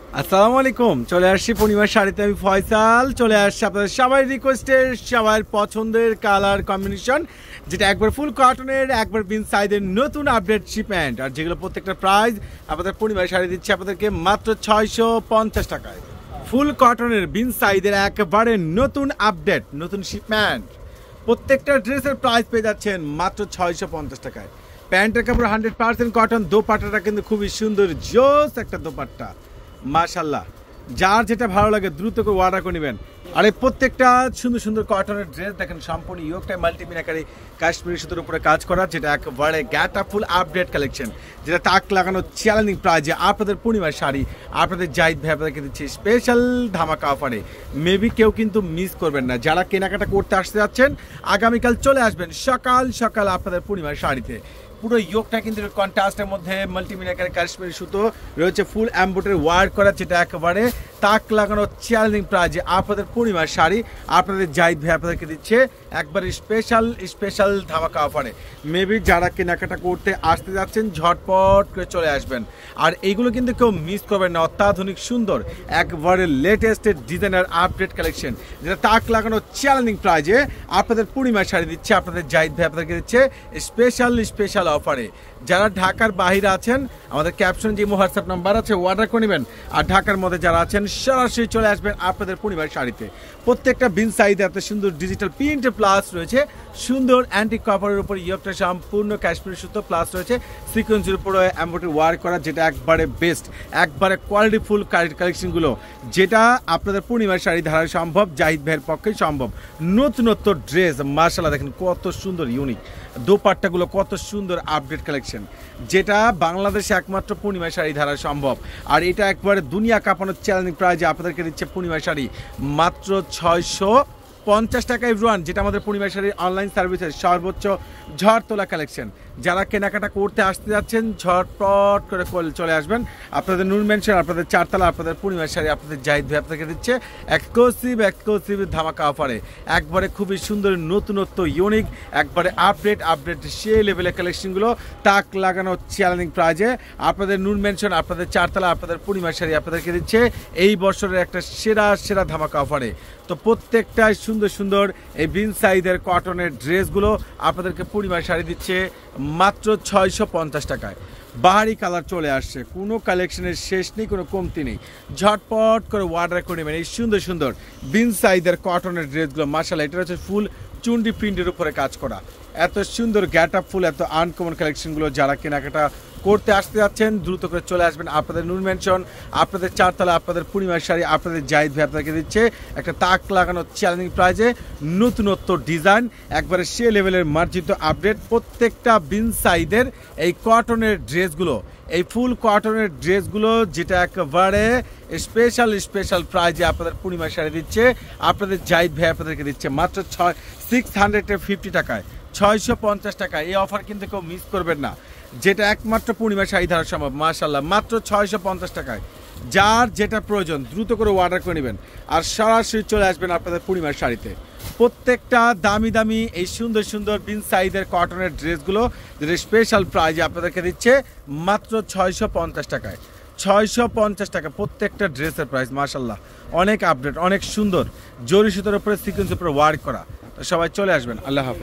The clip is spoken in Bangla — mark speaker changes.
Speaker 1: আসসালামু আলাইকুম। চলে আসছি পূর্ণিমার শাড়িতে, আমি ফয়সাল। চলে আসছি আপনাদের সবাই রিকোয়েস্টের, সবার পছন্দের কালার কম্বিনেশন, যেটা একবার ফুল কটনের, একবার বিন সাইজের নতুন আপডেট শিপমেন্ট, আর যেগুলো প্রত্যেকটা প্রাইস আপনাদের পূর্ণিমার শাড়ি দিচ্ছে আপনাদেরকে মাত্র 650 টাকায়। ফুল কটনের বিন সাইজের একেবারে নতুন আপডেট, নতুন শিপমেন্ট, প্রত্যেকটা ড্রেসের প্রাইস পেয়ে যাচ্ছেন মাত্র 650 টাকায়। প্যান্টের কাপড় 100% কটন, দোপাট্টাটা কিন্তু খুবই সুন্দর, জোস একটা দোপাট্টা, মাশাল্লাহ। যার যেটা ভালো লাগে দ্রুত করে অর্ডার করে নেবেন। আর এই প্রত্যেকটা সুন্দর সুন্দর কটনের ড্রেস দেখেন, সম্পূর্ণ ইয়োগটাই মাল্টিমিনাকারি কাশ্মীরি সুতোর উপরে কাজ করা, যেটা একেবারে গ্যাটা ফুল আপডেট কালেকশন, যেটা তাক লাগানো চ্যালেঞ্জিং প্রাইজে আপনাদের পূর্ণিমার শাড়ি আপনাদের জাহিদ ভাই আপনাদেরকে দিচ্ছে স্পেশাল ধামাকা অফারে। মেবি কেউ কিন্তু মিস করবেন না। যারা কেনাকাটা করতে আসতে যাচ্ছেন আগামীকাল চলে আসবেন সকাল সকাল আপনাদের পূর্ণিমার শাড়িতে। পুরো ইয়োগটা কিন্তু কন্ট্রাস্টের মধ্যে মাল্টিমিনাকারি কাশ্মীরি সুতো রয়েছে, ফুল এমব্রয়ডারি ওয়ার্ক করা, যেটা একেবারে তাক লাগানো চ্যালেঞ্জিং প্রাইজে আপনাদের পূর্ণিমার শাড়ি আপনাদের জাহিদ ভাই আপনাদেরকে দিচ্ছে একবারে স্পেশাল ধামাকা অফারে। মেবি যারা কেনাকাটা করতে আসতে যাচ্ছেন ঝটপট করে চলে আসবেন। আর এইগুলো কিন্তু কেউ মিস করবেন না। অত্যাধুনিক সুন্দর একবারে লেটেস্ট ডিজাইনার আপডেট কালেকশন, যেটা তাক লাগানো চ্যালেঞ্জিং প্রাইজে আপনাদের পূর্ণিমার শাড়ি দিচ্ছে আপনাদের জাহিদ ভাই আপনাদেরকে দিচ্ছে স্পেশাল অফারে। যারা ঢাকার বাইরে আছেন আমাদের ক্যাপশন যে হোয়াটসঅ্যাপ নাম্বার আছে অর্ডার করে নেবেন। আর ঢাকার মধ্যে যারা আছেন সরাসরি চলে আসবেন আপনাদের পূর্ণিমার শাড়িতে। প্রত্যেকটা বিন সাইজে এত সুন্দর ডিজিটাল প্রিন্ট প্লাস রয়েছে সুন্দর অ্যান্টিক কপারের উপর ইয়োগটা সম্পূর্ণ কাশ্মীরি সুতো, প্লাস রয়েছে সিকোয়েন্সের উপরে এমব্রয়ডারি ওয়ার্ক করা, যেটা একবারে বেস্ট, একবারে কোয়ালিটিফুল কালেকশনগুলো, যেটা আপনাদের পূর্ণিমার শাড়ি ধারা সম্ভব, জাহিদ ভাইয়ের পক্ষেই সম্ভব। নতুনত্ব ড্রেস মাশাআল্লাহ, দেখেন কত সুন্দর ইউনিক দোপাট্টাগুলো, কত সুন্দর আপডেট কালেকশন, যেটা বাংলাদেশে একমাত্র পূর্ণিমা শাড়ি ধারা সম্ভব। আর এটা একবারে দুনিয়া কাঁপানোর চ্যালেঞ্জিং প্রাইজে আপনাদেরকে দিচ্ছে পূর্ণিমা শাড়ি মাত্র 650 টাকা এভরিওয়ান, যেটা আমাদের পূর্ণিমা শাড়ির অনলাইন সার্ভিসের সর্বোচ্চ ঝড় তোলা কালেকশন। যারা কেনাকাটা করতে আসতে যাচ্ছেন ঝটপট করে চলে আসবেন আপনাদের নূর মেনশন, আপনাদের চারতলা, আপনাদের পূর্ণিমা শাড়ি আপনাদের জাহিদ ভাই আপনাদেরকে দিচ্ছে এক্সক্লুসিভ ধামাকা অফারে। একবারে খুবই সুন্দর নতুনত্ব ইউনিক, একবারে আপডেট সে লেভেলের কালেকশনগুলো তাক লাগানো চ্যালেঞ্জিং প্রাইজে আপনাদের নূর মেনশন, আপনাদের চারতলা, আপনাদের পূর্ণিমা শাড়ি আপনাদেরকে দিচ্ছে এই বছরের একটা সেরা ধামাকা অফারে। তো প্রত্যেকটাই সুন্দর এই বিন সাইজের কটনের ড্রেসগুলো আপনাদেরকে পূর্ণিমা শাড়ি দিচ্ছে মাত্র 650 টাকায়। বাহারি কালার চলে আসছে, কোনো কালেকশনের শেষ নেই, কোনো কমতি নেই। ঝটপট করে অর্ডার করে নেবেন এই সুন্দর বিন সাইজের কটনের ড্রেসগুলো। মাশাআল্লাহ, এটা হচ্ছে ফুল চুন্ডি প্রিন্টের উপরে কাজ করা, এত সুন্দর গ্যাট আপ ফুল, এত আনকমন কালেকশনগুলো। যারা কেনাকাটা করতে আসতে যাচ্ছেন দ্রুত করে চলে আসবেন আপনাদের নূর মেনশন, আপনাদের চারতলা, আপনাদের পূর্ণিমার শাড়ি আপনাদের জাহিদ ভাই আপনাদেরকে দিচ্ছে একটা তাক লাগানো চ্যালেঞ্জিং প্রাইজে নতুনত্ব ডিজাইন, একবারে সে লেভেলের মার্জিত আপডেট। প্রত্যেকটা বিন সাইজের এই কটনের ড্রেসগুলো, এই ফুল কটনের ড্রেসগুলো, যেটা একেবারে স্পেশাল প্রাইজে আপনাদের পূর্ণিমার শাড়ি দিচ্ছে আপনাদের জাহিদ ভাই আপনাদেরকে দিচ্ছে মাত্র 650 টাকায়, 650 টাকায়। এই অফার কিন্তু কেউ মিস করবেন না, যেটা একমাত্র পূর্ণিমা শাড়ি ধারা সম্ভব। মাশাআল্লাহ, মাত্র 650 টাকায়। যার যেটা প্রয়োজন দ্রুত করে অর্ডার করে নেবেন আর সরাসরি চলে আসবেন আপনাদের পূর্ণিমার শাড়িতে। প্রত্যেকটা দামি এই সুন্দর বিন সাইজের কটনের ড্রেসগুলো, যেটা স্পেশাল প্রাইজে আপনাদেরকে দিচ্ছে মাত্র 650 টাকায়। 650 টাকা প্রত্যেকটা ড্রেসের প্রাইস। মাশাআল্লাহ, অনেক আপডেট, অনেক সুন্দর, জরি সুতোর উপরে সিকোয়েন্সের উপরে ওয়ার্ক করা। সবাই চলে আসবেন। আল্লাহ হাফেজ।